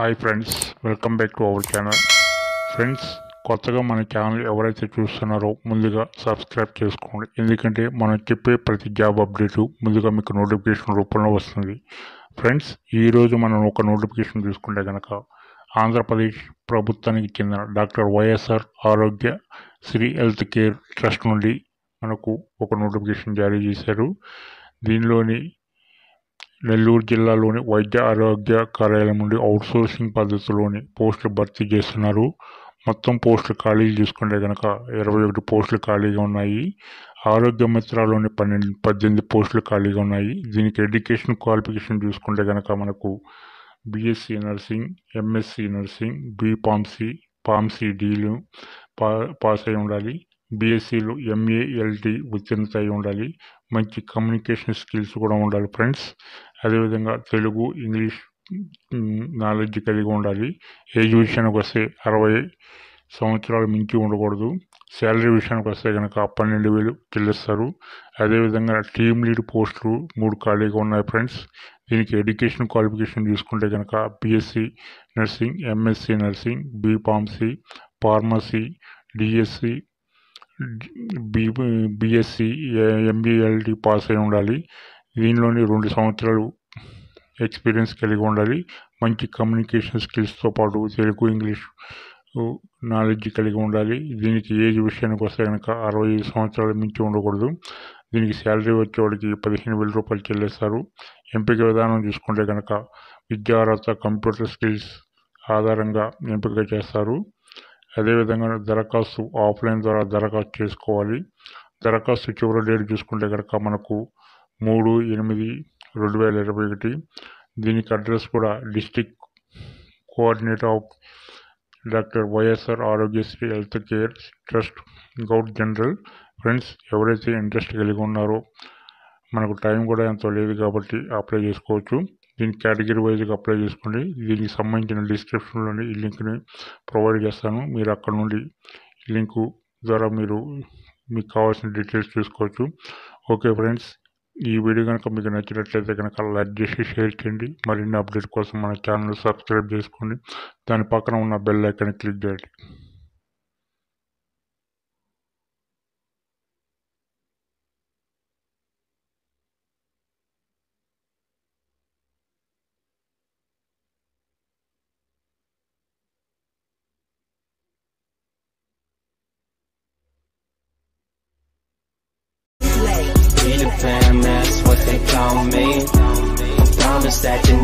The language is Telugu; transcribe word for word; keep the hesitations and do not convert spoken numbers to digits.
Hi friends, welcome back to our channel. Friends, కొత్తగా మన ఛానల్ ఎవరైతే చూస్తున్నారో ముందుగా సబ్స్క్రైబ్ చేసుకోండి. ఎందుకంటే మనం చెప్పే ప్రతి జాబ్ అప్డేటు ముందుగా మీకు నోటిఫికేషన్ రూపంలో వస్తుంది. ఫ్రెండ్స్, ఈరోజు మనం ఒక నోటిఫికేషన్ చూసుకుంటే కనుక ఆంధ్రప్రదేశ్ ప్రభుత్వానికి చెందిన డాక్టర్ వైఎస్ఆర్ ఆరోగ్య శ్రీ హెల్త్ కేర్ ట్రస్ట్ నుండి మనకు ఒక నోటిఫికేషన్ జారీ చేశారు. దీనిలోని నెల్లూరు జిల్లాలోని వైద్య ఆరోగ్య కార్యాలయం నుండి అవుట్సోర్సింగ్ పద్ధతిలోని పోస్టులు భర్తీ చేస్తున్నారు. మొత్తం పోస్టులు ఖాళీలు చూసుకుంటే కనుక ఇరవై ఒకటి పోస్టులు ఖాళీగా ఉన్నాయి. ఆరోగ్య మిత్రలోని పన్నెండు పద్దెనిమిది పోస్టులు ఖాళీగా ఉన్నాయి. దీనికి ఎడ్యుకేషన్ క్వాలిఫికేషన్ చూసుకుంటే కనుక మనకు BSc nursing, MSc nursing, B pharmacy, pharmacy డీలు పా పాస్ అయి ఉండాలి. బీఎస్సీలో ఎంఏ ఎల్టీ ఉత్తీర్ణత అయి ఉండాలి. మంచి కమ్యూనికేషన్ స్కిల్స్ కూడా ఉండాలి ఫ్రెండ్స్. అదేవిధంగా తెలుగు, ఇంగ్లీష్ నాలెడ్జ్ కలిగి ఉండాలి. ఏజ్ విషయానికి వస్తే అరవై సంవత్సరాలు మించి ఉండకూడదు. శాలరీ విషయానికి వస్తే కనుక పన్నెండు వేలు చెల్లిస్తారు. అదేవిధంగా టీమ్ లీడ్ పోస్టులు మూడు ఖాళీగా ఉన్నాయి ఫ్రెండ్స్. దీనికి ఎడ్యుకేషన్ క్వాలిఫికేషన్ చూసుకుంటే కనుక BSc nursing, MSc nursing, B pharmacy, pharmacy, DSc, B BSc, MBLT pass అయి ఉండాలి. దీనిలోని రెండు సంవత్సరాలు ఎక్స్పీరియన్స్ కలిగి ఉండాలి. మంచి కమ్యూనికేషన్ స్కిల్స్తో పాటు తెలుగు, ఇంగ్లీష్ నాలెడ్జ్ కలిగి ఉండాలి. దీనికి ఏజ్ విషయానికి వస్తే కనుక అరవై ఐదు సంవత్సరాలు మించి ఉండకూడదు. దీనికి శాలరీ వచ్చేవాడికి పదిహేను వేల రూపాయలు చెల్లిస్తారు. ఎంపిక విధానం చూసుకుంటే కనుక విద్యార్హత, కంప్యూటర్ స్కిల్స్ ఆధారంగా ఎంపిక చేస్తారు. అదేవిధంగా దరఖాస్తు ఆఫ్లైన్ ద్వారా దరఖాస్తు చేసుకోవాలి. దరఖాస్తు చివరి డేట్ చూసుకుంటే కనుక మనకు మూడు ఎనిమిది రెండు వేల ఇరవై ఒకటి. దీనికి అడ్రస్ కూడా district coordinator of doctor YSR Aarogyasri health care trust, govt general. Friends, ఎవరైతే ఇంట్రెస్ట్ కలిగి ఉన్నారో మనకు టైం కూడా ఎంతో లేదు కాబట్టి అప్లై చేసుకోవచ్చు. దీనికి కేటగిరీ వైజ్గా అప్లై చేసుకోండి. దీనికి సంబంధించిన డిస్క్రిప్షన్లోని ఈ లింక్ని ప్రొవైడ్ చేస్తాను. మీరు అక్కడ నుండి ఈ లింకు ద్వారా మీరు మీకు కావాల్సిన డీటెయిల్స్ చూసుకోవచ్చు. ఓకే ఫ్రెండ్స్, ఈ వీడియో కనుక మీకు నచ్చినట్లయితే కనుక లైక్ చేసి షేర్ చేయండి. మరిన్ని అప్డేట్ కోసం మన ఛానల్ సబ్స్క్రైబ్ చేసుకోండి. దాని పక్కన ఉన్న బెల్ ఐకాన్ క్లిక్ చేయండి. Be the fam, that's what they call me. I promise that you